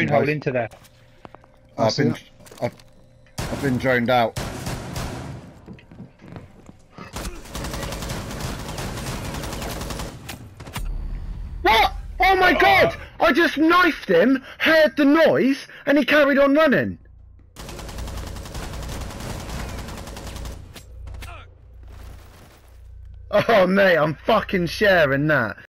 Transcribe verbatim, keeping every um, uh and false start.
Been hole into there. I've been, I've, I've been droned out. What? Oh my god! I just knifed him, heard the noise, and he carried on running. Oh mate, I'm fucking sharing that.